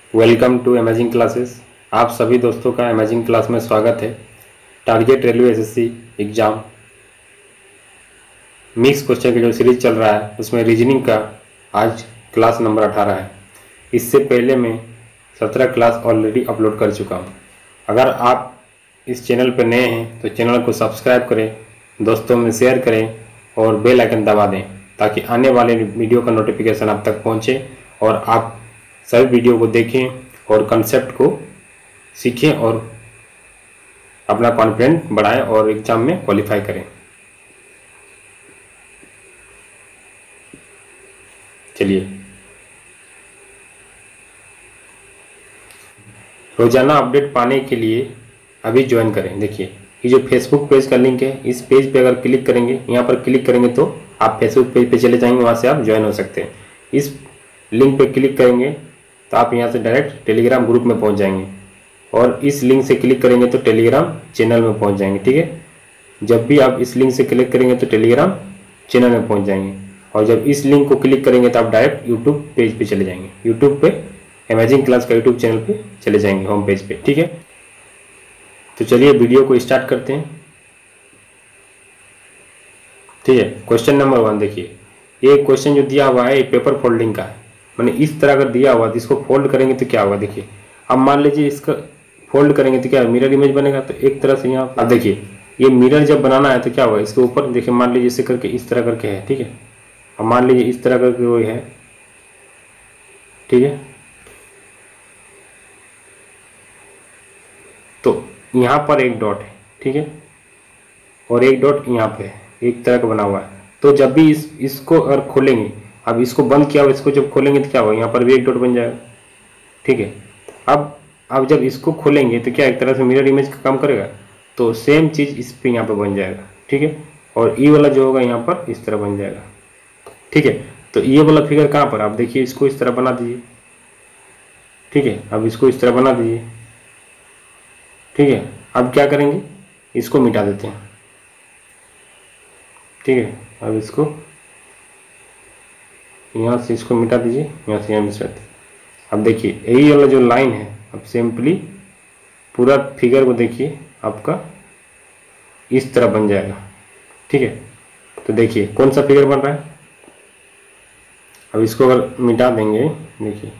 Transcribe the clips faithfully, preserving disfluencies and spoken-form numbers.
Welcome to amazing classes. आप सभी दोस्तों का अमेजिंग क्लास में स्वागत है। Target railway SSC exam mix question की जो सीरीज चल रहा है उसमें रीजनिंग का आज क्लास नंबर अठारह है। इससे पहले मैं सत्रह क्लास ऑलरेडी अपलोड कर चुका हूं। अगर आप इस चैनल पर नए हैं तो चैनल को सब्सक्राइब करें, दोस्तों में शेयर करें और बेल आइकन दबा दें ताकि आने वाले वीडियो का नोटिफिकेशन आप तक पहुंचे और आप सभी वीडियो को देखें और कंसेप्ट को सीखें और अपना कॉन्फिडेंस बढ़ाएं और एग्ज़ाम में क्वालिफाई करें। चलिए, रोजाना अपडेट पाने के लिए अभी ज्वाइन करें। देखिए, ये जो फेसबुक पेज का लिंक है, इस पेज पे अगर क्लिक करेंगे, यहाँ पर क्लिक करेंगे तो आप फेसबुक पेज पे चले जाएंगे, वहाँ से आप ज्वाइन हो सकते हैं। इस लिंक पे क्लिक करेंगे तो आप यहाँ से डायरेक्ट टेलीग्राम ग्रुप में पहुँच जाएंगे और इस लिंक से क्लिक करेंगे तो टेलीग्राम चैनल में पहुँच जाएंगे। ठीक है, जब भी आप इस लिंक से क्लिक करेंगे तो टेलीग्राम चैनल में पहुँच जाएंगे और जब इस लिंक को क्लिक करेंगे तो आप डायरेक्ट यूट्यूब पेज पे चले जाएंगे। यूट्यूब पे अमेजिंग क्लास का यूट्यूब चैनल पे चले जाएंगे, होम पेज पे। ठीक है, तो चलिए वीडियो को स्टार्ट करते हैं। ठीक है, क्वेश्चन नंबर वन देखिए, ये क्वेश्चन जो दिया हुआ है ये पेपर फोल्डिंग का है। मैंने इस तरह अगर दिया हुआ तो इसको फोल्ड करेंगे तो क्या होगा। देखिए, अब मान लीजिए इसका फोल्ड करेंगे तो क्या मिरर इमेज बनेगा। तो एक तरह से यहाँ अब देखिए, ये मिरर जब बनाना है तो क्या होगा, इसके ऊपर देखिए, मान लीजिए इसे करके इस तरह करके है। ठीक है, अब मान लीजिए इस तरह करके वो है। ठीक है, तो यहाँ पर एक डॉट है। ठीक है, और एक डॉट यहाँ पे है, एक तरह का बना हुआ है। तो जब भी इस इसको अगर खोलेंगे, अब इसको बंद किया हुआ, इसको जब खोलेंगे तो क्या होगा, यहाँ पर भी एक डॉट बन जाएगा। ठीक है, अब अब जब इसको खोलेंगे तो क्या एक तरह से मिरर इमेज का काम करेगा। तो सेम चीज़ इस पे यहाँ पर बन जाएगा। ठीक है, और ई वाला जो होगा यहाँ पर इस तरह बन जाएगा। ठीक है, तो ये वाला फिगर कहाँ पर, आप देखिए इसको इस तरह बना दीजिए। ठीक है, अब इसको इस तरह बना दीजिए। ठीक है, अब क्या करेंगे, इसको मिटा देते हैं। ठीक है, अब इसको यहाँ से इसको मिटा दीजिए, यहाँ से यहाँ मिटा दीजिए। अब देखिए यही वाला जो लाइन है, अब सिंपली पूरा फिगर को देखिए आपका इस तरह बन जाएगा। ठीक है, तो देखिए कौन सा फिगर बन रहा है। अब इसको अगर मिटा देंगे, देखिए,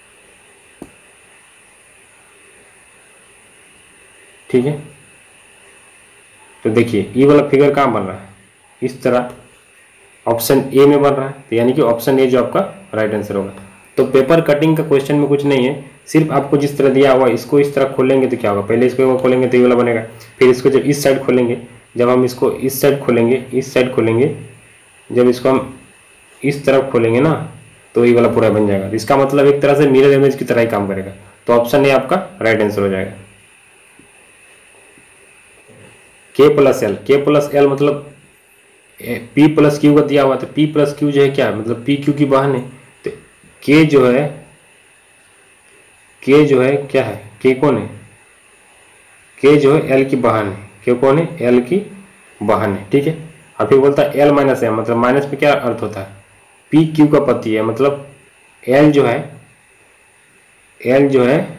ठीक है, तो देखिए ये वाला फिगर कहाँ बन रहा है, इस तरह ऑप्शन ए में बन रहा है। तो यानी कि ऑप्शन ए जो आपका राइट आंसर होगा। तो पेपर कटिंग का क्वेश्चन में कुछ नहीं है, सिर्फ आपको जिस तरह दिया हुआ इसको इस तरह खोलेंगे तो क्या होगा, पहले इसको खोलेंगे तो ये वाला बनेगा, फिर इसको जब इस साइड खोलेंगे, जब हम इसको इस साइड खोलेंगे, इस साइड खोलेंगे, जब इसको हम इस तरफ खोलेंगे ना तो ये वाला पूरा बन जाएगा। इसका मतलब एक तरह से मिरर इमेज की तरह ही काम करेगा। तो ऑप्शन ए आपका राइट आंसर हो जाएगा। K plus L, K plus L मतलब पी प्लस क्यू का दिया हुआ, तो पी प्लस क्यू जो है क्या, मतलब पी क्यू की बहन है। तो के जो है, के जो है क्या है, के कौन है, के जो है एल की बहन है। के कौन है, एल की बहन है। ठीक है, अब फिर बोलता है एल माइनस एम, मतलब माइनस में क्या अर्थ होता है, पी क्यू का पति है, मतलब एल जो है, एल जो है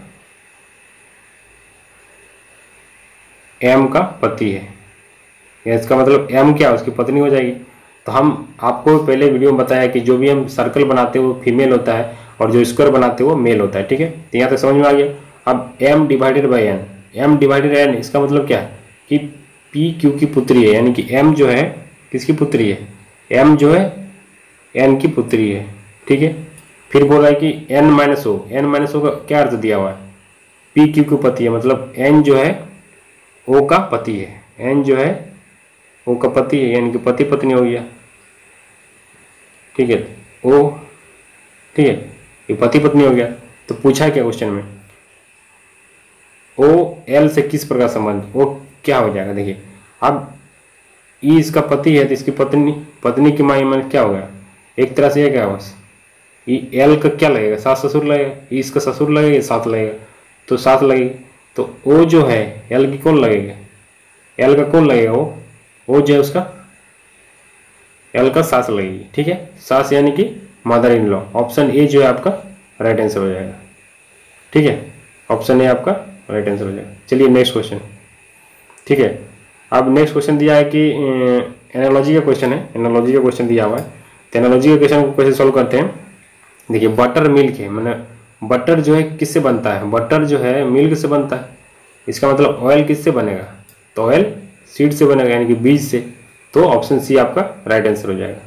एम का पति है। इसका मतलब एम क्या, उसकी पत्नी हो जाएगी। तो हम आपको पहले वीडियो में बताया कि जो भी हम सर्कल बनाते हैं वो फीमेल होता है और जो स्क्वायर बनाते हैं वो मेल होता है। ठीक है, तो यहाँ तक समझ में आ गया। अब M divided by N, M divided N, इसका मतलब क्या है कि पी क्यू की पुत्री है, यानी कि एम जो है किसकी पुत्री है, एम जो है एन की पुत्री है। ठीक है, फिर बोल रहा है कि N minus O, N minus O का क्या अर्थ दिया हुआ है, पी क्यू की पति है, मतलब एन जो है ओ का पति है, एन जो है ओ का पति है, यानी कि पति पत्नी हो गया। ठीक है, ओ, ठीक है, ये पति पत्नी हो गया। तो पूछा है क्या क्वेश्चन में, ओ एल से किस प्रकार संबंध, ओ क्या हो जाएगा। देखिए, अब ई इसका पति है तो इसकी पत्नी, पत्नी की माँ मन क्या हो गया, एक तरह से क्या बस ई एल का क्या लगेगा, सास ससुर लगेगा, ई इसका ससुर लगेगा, साथ लगेगा, तो साथ लगेगी। तो ओ जो है एल की कौन लगेगा, एल का कौन लगेगा, वो वो जो है उसका एल का सास लगेगी। ठीक है, सास यानी कि mother in law. Option A जो है आपका राइट आंसर हो जाएगा। ठीक है, ऑप्शन ए आपका राइट आंसर हो जाएगा। चलिए नेक्स्ट क्वेश्चन। ठीक है, अब नेक्स्ट क्वेश्चन दिया है कि एनालॉजी का क्वेश्चन है, एनालॉजी का क्वेश्चन दिया हुआ है। तो एनालॉजी के क्वेश्चन को कैसे सॉल्व करते हैं, देखिए बटर मिल्क है, मैंने बटर जो है किससे बनता है, बटर जो है मिल्क से बनता है, इसका मतलब ऑयल किससे बनेगा, तो ऑयल सीड से बनेगा यानी कि बीज से। तो ऑप्शन सी आपका राइट आंसर हो जाएगा।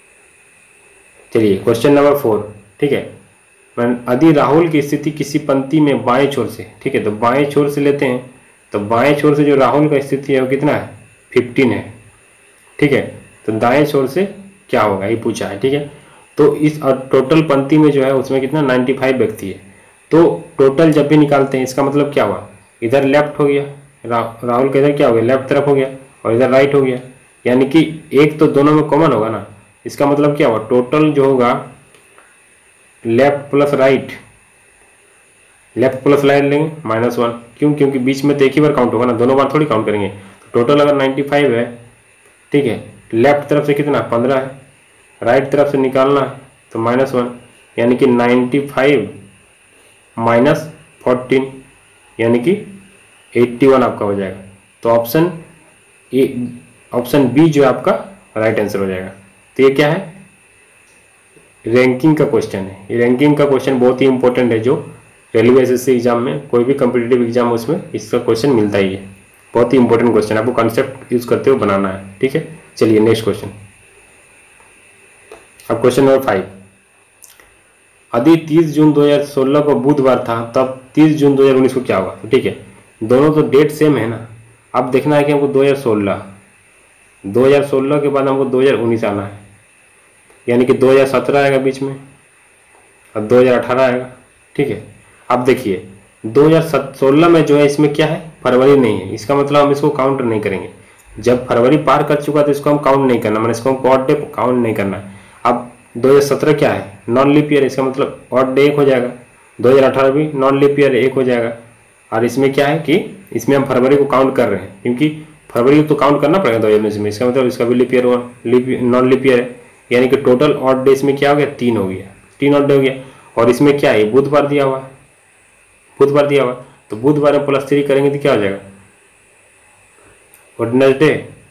चलिए क्वेश्चन नंबर फोर। ठीक है, यदि राहुल की स्थिति किसी पंक्ति में बाएं छोर से, ठीक है, तो बाएं छोर से लेते हैं, तो बाएं छोर से जो राहुल का स्थिति है वो कितना है, फिफ्टीन है। ठीक है, तो दाएं छोर से क्या होगा ये पूछा है। ठीक है, तो इस टोटल पंक्ति में जो है उसमें कितना नाइन्टी फाइव व्यक्ति है। तो टोटल जब भी निकालते हैं इसका मतलब क्या हुआ, इधर लेफ्ट हो गया, रा, राहुल का इधर क्या हो गया, लेफ्ट तरफ हो गया, और इधर राइट हो गया, यानी कि एक तो दोनों में कॉमन होगा ना। इसका मतलब क्या हुआ, टोटल जो होगा left plus right, left plus right लेंगे माइनस वन, क्यों, क्योंकि बीच में तो एक ही बार काउंट होगा ना, दोनों बार थोड़ी काउंट करेंगे। तो टोटल अगर नाइन्टी फाइव है, ठीक है, लेफ्ट तरफ से कितना पंद्रह है, राइट तरफ से निकालना है तो माइनस वन, यानी कि नाइन्टी फाइव माइनस फोर्टीन यानी कि एट्टी वन आपका हो जाएगा। तो ऑप्शन ए, ऑप्शन बी जो है आपका राइट आंसर हो जाएगा। तो ये क्या है, रैंकिंग का क्वेश्चन है। ये रैंकिंग का क्वेश्चन बहुत ही इंपॉर्टेंट है, जो रेलवे एसएससी एग्जाम में, कोई भी कम्पिटिटिव एग्जाम उसमें इसका क्वेश्चन मिलता ही है। बहुत ही इंपॉर्टेंट क्वेश्चन, आपको कॉन्सेप्ट यूज करते हुए बनाना है। ठीक है, चलिए नेक्स्ट क्वेश्चन। अब क्वेश्चन नंबर फाइव। यदि तीस जून दो हज़ार सोलह को बुधवार था तब तीस जून दो हज़ार उन्नीस को क्या होगा। तो ठीक है, दोनों तो डेट सेम है ना। अब देखना है कि हमको दो हज़ार सोलह दो हज़ार सोलह के बाद हमको दो हज़ार उन्नीस आना है, यानी कि दो हज़ार सत्रह आएगा बीच में और दो हज़ार अठारह आएगा। ठीक है, अब देखिए दो हज़ार सोलह में जो है इसमें क्या है, फरवरी नहीं है, इसका मतलब हम इसको काउंट नहीं करेंगे। जब फरवरी पार कर चुका तो इसको हम काउंट नहीं करना, मैंने इसको हम ऑड डे काउंट नहीं करना है। अब दो हज़ार सत्रह क्या है, नॉन लीप ईयर, इसका मतलब ऑड डे एक हो जाएगा। दो हज़ार अठारह भी नॉन लीप ईयर एक हो जाएगा। और इसमें क्या है कि इसमें हम फरवरी को काउंट कर रहे हैं, क्योंकि फरवरी को तो काउंट करना पड़ेगा दो हज़ार उन्नीस में, इसका मतलब इसका भी लीप ईयर हुआ, लीप नॉन लीप ईयर है, यानी कि टोटल ऑड डे इसमें क्या हो गया, तीन हो गया, तीन ऑड डे हो गया। और इसमें क्या है, बुधवार दिया हुआ है, बुधवार दिया हुआ, तो बुधवार में प्लस थ्री करेंगे तो क्या हो जाएगा, वेडनेसडे,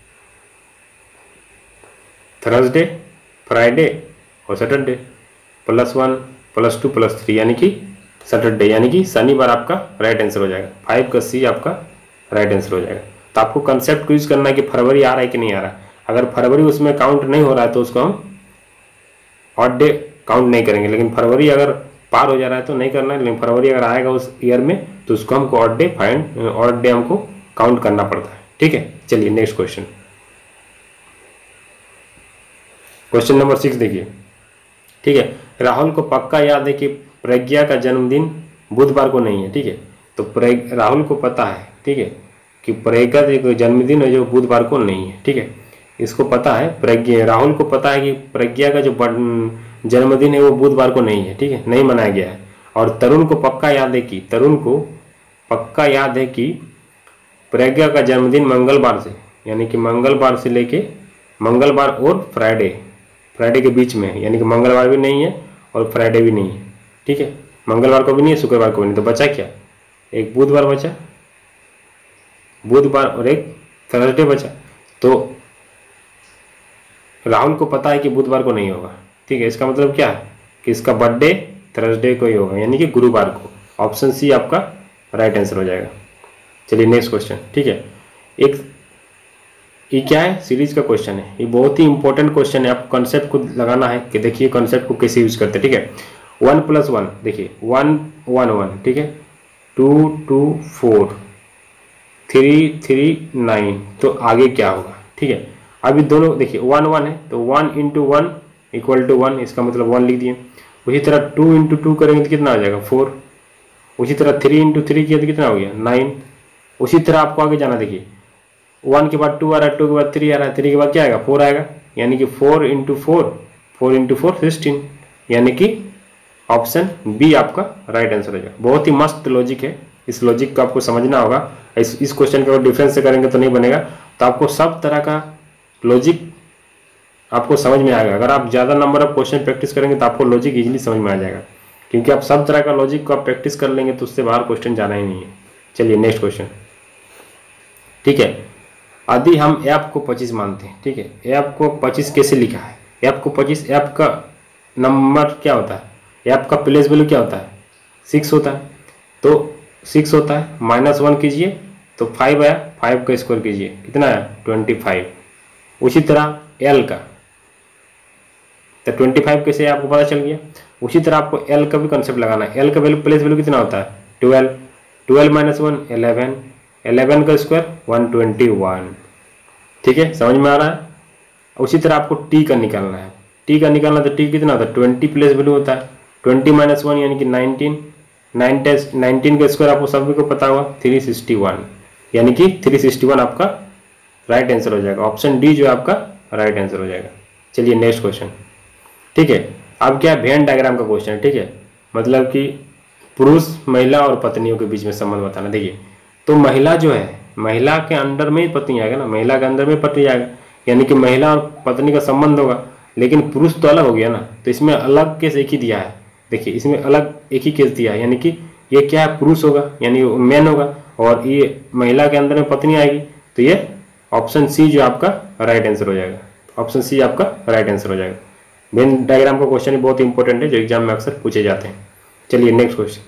थर्सडे, फ्राइडे और Saturday, plus one plus two plus three यानी कि सैटरडे, यानी कि शनिवार आपका राइट आंसर हो जाएगा। फाइव का सी आपका राइट आंसर हो जाएगा। तो आपको कंसेप्ट को यूज करना है कि फरवरी आ रहा है कि नहीं आ रहा है। अगर फरवरी उसमें काउंट नहीं हो रहा है तो उसको हम ऑड डे काउंट नहीं करेंगे, लेकिन फरवरी अगर पार हो जा रहा है तो नहीं करना है, लेकिन फरवरी अगर आएगा उस ईयर में तो उसको हमको odd day find odd day हमको काउंट करना पड़ता है। ठीक है, चलिए next question. Question number six देखिए। ठीक है, राहुल को पक्का याद है कि प्रज्ञा का जन्मदिन बुधवार को नहीं है। ठीक है, तो राहुल को पता है, ठीक है, कि प्रज्ञा का जन्मदिन है जो बुधवार को नहीं है। ठीक है, इसको पता है, प्रज्ञा राहुल को पता है कि प्रज्ञा का जो जन्मदिन है वो बुधवार को नहीं है। ठीक है, नहीं मनाया गया है। और तरुण को पक्का याद है कि तरुण को पक्का याद है कि प्रज्ञा का जन्मदिन मंगलवार से, यानी कि मंगलवार से लेके मंगलवार और फ्राइडे फ्राइडे के बीच में है, यानी कि मंगलवार भी नहीं है और फ्राइडे भी नहीं है। ठीक है, मंगलवार को भी नहीं है, शुक्रवार को भी नहीं, तो बचा क्या, एक बुधवार बचा, बुधवार और एक थर्सडे बचा। तो राहुल को पता है कि बुधवार को नहीं होगा। ठीक है, इसका मतलब क्या है कि इसका बर्थडे थर्सडे को ही होगा, यानी कि गुरुवार को। ऑप्शन सी आपका राइट आंसर हो जाएगा। चलिए नेक्स्ट क्वेश्चन। ठीक है, एक ये क्या है, सीरीज का क्वेश्चन है, ये बहुत ही इंपॉर्टेंट क्वेश्चन है। आपको कॉन्सेप्ट को लगाना है कि देखिए कॉन्सेप्ट को कैसे यूज करते हैं। ठीक है, वन प्लस वन, देखिए वन वन वन, ठीक है, two two four, three three nine, तो आगे क्या होगा। ठीक है, अभी दोनों देखिए वन वन है तो one into one equal to one, इसका मतलब वन लिख दिए। उसी तरह टू इंटू टू करेंगे तो कितना आ जाएगा, फोर। उसी तरह थ्री इंटू थ्री किया तो कितना हो गया, नाइन। उसी तरह आपको आगे जाना, देखिए वन के बाद टू आ रहा है, टू के बाद थ्री आ रहा है, थ्री के बाद क्या आएगा, फोर आएगा, यानी कि four into four four into four sixteen, यानी कि ऑप्शन बी आपका राइट आंसर हो जाएगा। बहुत ही मस्त लॉजिक है, इस लॉजिक को आपको समझना होगा। इस इस क्वेश्चन का डिफरेंस से करेंगे तो नहीं बनेगा। तो आपको सब तरह का लॉजिक आपको समझ में आएगा। अगर आप ज़्यादा नंबर ऑफ क्वेश्चन प्रैक्टिस करेंगे तो आपको लॉजिक इजीली समझ में आ जाएगा। क्योंकि आप सब तरह का लॉजिक को आप प्रैक्टिस कर लेंगे तो उससे बाहर क्वेश्चन जाना ही नहीं है। चलिए नेक्स्ट क्वेश्चन। ठीक है, यदि हम ऐप को पच्चीस मानते हैं, ठीक है, ऐप को पच्चीस कैसे लिखा है? ऐप को पच्चीस, ऐप का नंबर क्या होता है? ऐप का प्लेस वैल्यू क्या होता है? सिक्स होता है। तो सिक्स होता है, माइनस वन कीजिए तो फाइव आया, फाइव का स्क्वायर कीजिए कितना आया? Twenty five. उसी तरह एल का, तो ट्वेंटी फाइव कैसे आपको पता चल गया। उसी तरह आपको एल का भी कंसेप्ट लगाना है। एल का वैल्यू प्लेस वैल्यू कितना होता है? Twelve. Twelve minus one eleven, eleven का स्क्वायर वन ट्वेंटी वन। ठीक है, समझ में आ रहा है? उसी तरह आपको टी का निकालना है। टी का निकालना तो टी कितना होता है? ट्वेंटी प्लेस वैल्यू होता है। ट्वेंटी माइनस वन यानी कि नाइनटीन, नाइनटीन का स्क्वायर आपको सभी को पता होगा थ्री सिक्सटी वन, यानी कि थ्री सिक्सटी वन आपका राइट आंसर हो जाएगा। ऑप्शन डी जो है आपका राइट आंसर हो जाएगा। चलिए नेक्स्ट क्वेश्चन। ठीक है, अब क्या वेन डायग्राम का क्वेश्चन है। ठीक है, मतलब कि पुरुष, महिला और पत्नियों के बीच में संबंध बताना। देखिए, तो महिला जो है, महिला के अंडर में ही पत्नी आएगा ना, महिला के अंदर में पत्नी आएगा, यानी कि महिला और पत्नी का संबंध होगा। लेकिन पुरुष तो अलग हो गया ना, तो इसमें अलग केस एक ही दिया है। देखिए, इसमें अलग एक ही केस दिया है, यानी कि ये क्या है? पुरुष होगा, यानी मैन होगा, और ये महिला के अंदर में पत्नी आएगी, तो ये ऑप्शन सी जो आपका राइट आंसर हो जाएगा। ऑप्शन सी आपका राइट आंसर हो जाएगा। वेन डायग्राम का क्वेश्चन बहुत इंपॉर्टेंट है, जो एग्जाम में अक्सर पूछे जाते हैं। चलिए next question.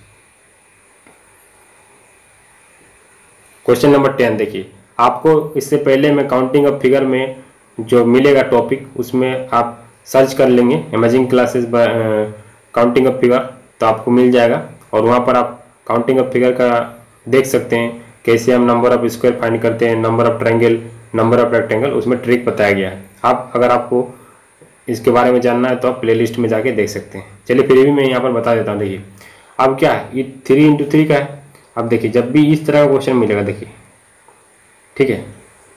Question number ten देखिए, आपको इससे पहले मैं काउंटिंग ऑफ फिगर में जो मिलेगा टॉपिक, उसमें आप सर्च कर लेंगे amazing classes counting of figure, तो आपको मिल जाएगा। और वहाँ पर आप काउंटिंग ऑफ फिगर का देख सकते हैं कैसे हम नंबर ऑफ स्क्वायर फाइंड करते हैं, number of triangle, number of rectangle, उसमें ट्रिक बताया गया है। आप अगर आपको इसके बारे में जानना है तो आप प्लेलिस्ट में जाके देख सकते हैं। चलिए फिर भी मैं यहाँ पर बता देता हूँ। देखिए, अब क्या है, ये थ्री इंटू थ्री का है। अब देखिए, जब भी इस तरह का क्वेश्चन मिलेगा, देखिए, ठीक है,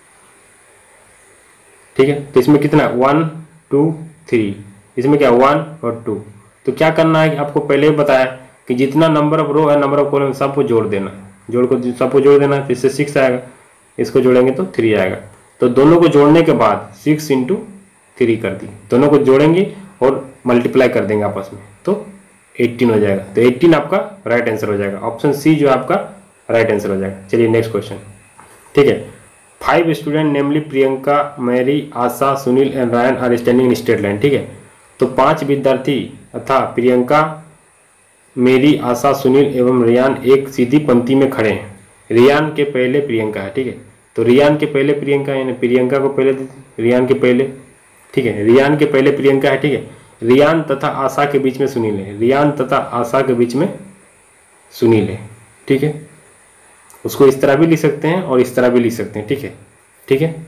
ठीक है, तो इसमें कितना? वन टू थ्री, इसमें क्या? वन और टू। तो क्या करना है कि आपको पहले ही बताया कि जितना नंबर ऑफ रो है, नंबर ऑफ कॉलम, सबको जोड़ देना, जोड़ को सबको जोड़ देना, तो इससे सिक्स आएगा, इसको जोड़ेंगे तो थ्री आएगा। तो दोनों को जोड़ने के बाद सिक्स इंटू थ्री कर दी, दोनों को जोड़ेंगे और मल्टीप्लाई कर देंगे आपस में, तो एटीन हो जाएगा। तो एटीन आपका राइट आंसर हो जाएगा। ऑप्शन सी जो आपका राइट आंसर हो जाएगा। चलिए नेक्स्ट क्वेश्चन। ठीक है, five student namely Priyanka, Mary, Asha, Sunil and Ryan are standing in straight line. ठीक है, तो पांच विद्यार्थी अथा प्रियंका, मेरी, आशा, सुनील एवं रियान एक सीधी पंक्ति में खड़े हैं। रियान के पहले प्रियंका है। ठीक है, तो रियान के पहले प्रियंका, यानी प्रियंका को पहले, रियान के पहले, ठीक है, रियान के पहले प्रियंका है। ठीक है, रियान तथा आशा के बीच में सुनील है, रियान तथा आशा के बीच में सुनील है। ठीक है, उसको इस तरह भी लिख सकते हैं और इस तरह भी लिख सकते हैं। ठीक है, ठीक है,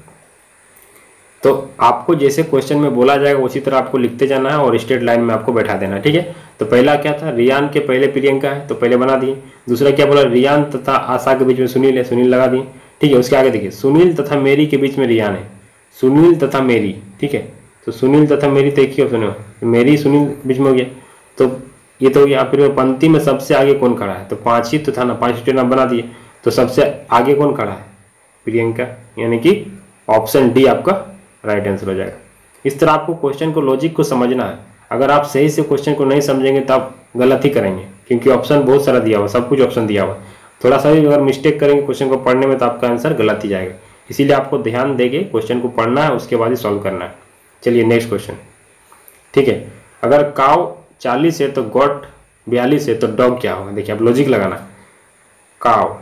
तो आपको जैसे क्वेश्चन में बोला जाएगा उसी तरह आपको लिखते जाना है और स्ट्रेट लाइन में आपको बैठा देना है। ठीक है, तो पहला क्या था? रियान के पहले प्रियंका है, तो पहले बना दिए। दूसरा क्या बोला? रियान तथा आशा के बीच में सुनील है, सुनील लगा दिए। ठीक है, उसके आगे देखिए, सुनील तथा मेरी के बीच में रियान है, सुनील तथा मेरी। ठीक है, तो सुनील तथा मेरी तो एक ही ऑप्शन है, मेरी सुनील बीच में हो गया, तो ये तो हो गया। फिर पंक्ति में सबसे आगे कौन खड़ा है? तो पांच ही तो था ना, पांच स्टेट बना दिए, तो सबसे आगे कौन खड़ा है? प्रियंका, यानी कि ऑप्शन डी आपका राइट आंसर हो जाएगा। इस तरह आपको क्वेश्चन को, लॉजिक को समझना है। अगर आप सही से क्वेश्चन को नहीं समझेंगे तो आप गलत ही करेंगे, क्योंकि ऑप्शन बहुत सारा दिया हुआ, सब कुछ ऑप्शन दिया हुआ। थोड़ा सा भी अगर मिस्टेक करेंगे क्वेश्चन को पढ़ने में तो आपका आंसर गलत ही जाएगा। इसीलिए आपको ध्यान देके क्वेश्चन को पढ़ना है, उसके बाद ही सॉल्व करना है। चलिए नेक्स्ट क्वेश्चन। ठीक है, अगर काव चालीस है तो गॉट बयालीस है तो डॉग क्या होगा? देखिए, आप लॉजिक लगाना। काव,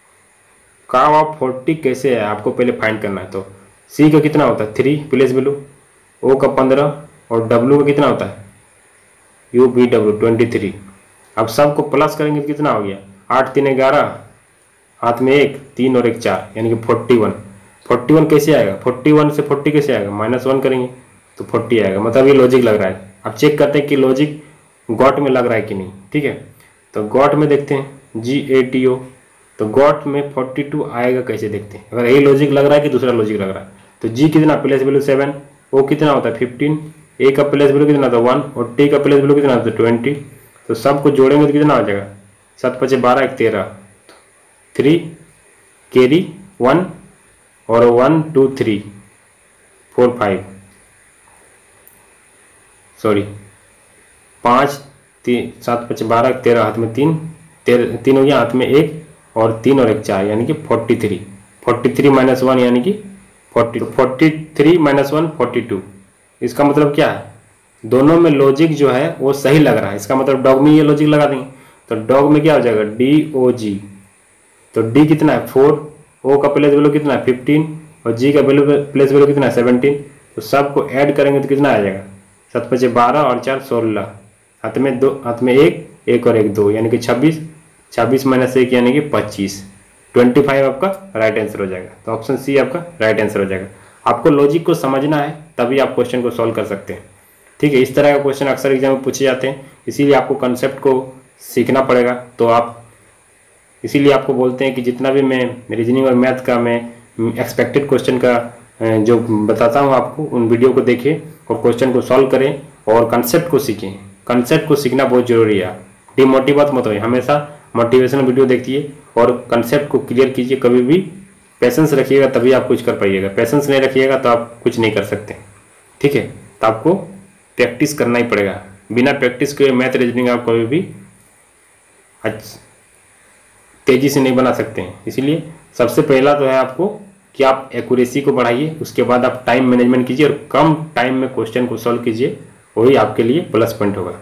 काव ऑफ फोर्टी कैसे है आपको पहले फाइंड करना है। तो सी का कितना होता है? थ्री प्लेस वैल्यू, ओ का पंद्रह और डब्ल्यू का कितना होता है? U B W twenty three. अब सबको प्लस करेंगे तो कितना हो गया? आठ तीन ग्यारह, हाथ में एक, तीन और एक चार, यानी कि फोर्टी वन। फोर्टी वन कैसे आएगा? फोर्टी वन से फोर्टी कैसे आएगा? माइनस वन करेंगे तो फोर्टी आएगा। मतलब ये लॉजिक लग रहा है। अब चेक करते हैं कि लॉजिक गॉट में लग रहा है कि नहीं। ठीक है, तो गॉट में देखते हैं, जी ए टी ओ, तो गॉट में फोर्टी टू आएगा कैसे देखते हैं। अगर यही लॉजिक लग रहा है कि दूसरा लॉजिक लग रहा है, तो जी कितना? प्लेस वैल्यू सेवन, ओ कितना होता है? फिफ्टीन, ए का प्लेस वैल्यू कितना था? वन, और टी का प्लेस वैल्यू कितना था? ट्वेंटी। तो सबको जोड़ेंगे तो कितना हो जाएगा? सात पचे बारह, एक तेरह, थ्री कैरी वन और one two three four five, sorry पाँच तीन सात पचे बारह, तेरह, हाथ में तीन, तेरह तीन हो गया, हाथ में एक और तीन और एक चार, यानी कि forty three. Forty three minus one यानी कि forty two. Forty three minus one forty two. इसका मतलब क्या है, दोनों में लॉजिक जो है वो सही लग रहा है। इसका मतलब डॉग में ये लॉजिक लगा देंगे तो डॉग में क्या हो जाएगा, डी ओ जी। तो डी कितना है फोर, ओ का प्लेस वैल्यू कितना है फिफ्टीन और जी का वैल्यू प्लेस वैल्यू कितना है सेवनटीन। तो सबको ऐड करेंगे तो कितना आ जाएगा, सात पचे बारह और चार सोलह, हाथ में दो, हाथ में एक, एक और एक दो, यानी कि छब्बीस। छब्बीस माइनस एक यानी कि पच्चीस। ट्वेंटी फाइव आपका राइट आंसर हो जाएगा। तो ऑप्शन सी आपका राइट आंसर हो जाएगा। आपको लॉजिक को समझना है तभी आप क्वेश्चन को सॉल्व कर सकते हैं। ठीक है, इस तरह का क्वेश्चन अक्सर एग्जाम में पूछे जाते हैं, इसीलिए आपको कंसेप्ट को सीखना पड़ेगा। तो आप इसीलिए आपको बोलते हैं कि जितना भी मैं रीजनिंग और मैथ का मैं एक्सपेक्टेड क्वेश्चन का जो बताता हूँ आपको, उन वीडियो को देखिए और क्वेश्चन को सॉल्व करें और कंसेप्ट को सीखें। कंसेप्ट को सीखना बहुत जरूरी है। डिमोटिवेट मत होइए, हमेशा मोटिवेशनल वीडियो देखिए और कंसेप्ट को क्लियर कीजिए। कभी भी पेशेंस रखिएगा तभी आप कुछ कर पाइएगा, पेशेंस नहीं रखिएगा तो आप कुछ नहीं कर सकते। ठीक है, तो आपको प्रैक्टिस करना ही पड़ेगा। बिना प्रैक्टिस के मैथ रीजनिंग आप कभी भी तेजी से नहीं बना सकते हैं। इसीलिए सबसे पहला तो है आपको कि आप एक्यूरेसी को बढ़ाइए, उसके बाद आप टाइम मैनेजमेंट कीजिए और कम टाइम में क्वेश्चन को सॉल्व कीजिए, वही आपके लिए प्लस पॉइंट होगा।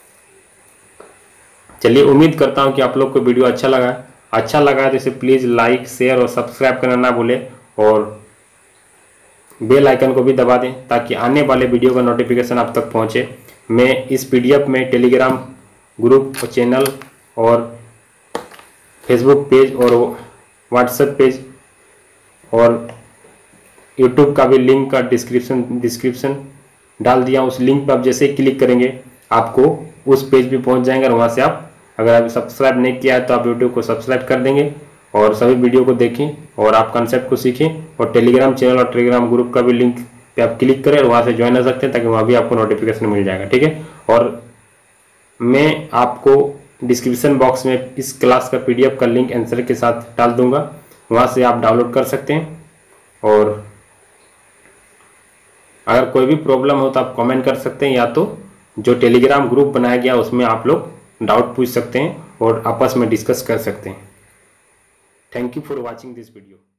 चलिए, उम्मीद करता हूं कि आप लोग को वीडियो अच्छा लगा। अच्छा लगा तो इसे प्लीज़ लाइक, शेयर और सब्सक्राइब करना ना भूलें और बेल आइकन को भी दबा दें ताकि आने वाले वीडियो का नोटिफिकेशन आप तक पहुंचे। मैं इस पीडीएफ में टेलीग्राम ग्रुप और चैनल और फेसबुक पेज और व्हाट्सएप पेज और यूट्यूब का भी लिंक का डिस्क्रिप्शन डिस्क्रिप्शन डाल दिया। उस लिंक पर आप जैसे ही क्लिक करेंगे आपको उस पेज पे पहुंच जाएंगे और वहां से आप, अगर आप सब्सक्राइब नहीं किया है तो आप यूट्यूब को सब्सक्राइब कर देंगे और सभी वीडियो को देखें और आप कंसेप्ट को सीखें। और टेलीग्राम चैनल और टेलीग्राम ग्रुप का भी लिंक पे आप क्लिक करें और वहाँ से ज्वाइन हो सकते हैं ताकि वहाँ भी आपको नोटिफिकेशन मिल जाएगा। ठीक है, और मैं आपको डिस्क्रिप्शन बॉक्स में इस क्लास का पीडीएफ का लिंक आंसर के साथ डाल दूंगा, वहाँ से आप डाउनलोड कर सकते हैं। और अगर कोई भी प्रॉब्लम हो तो आप कमेंट कर सकते हैं, या तो जो टेलीग्राम ग्रुप बनाया गया उसमें आप लोग डाउट पूछ सकते हैं और आपस में डिस्कस कर सकते हैं। Thank you for watching this video.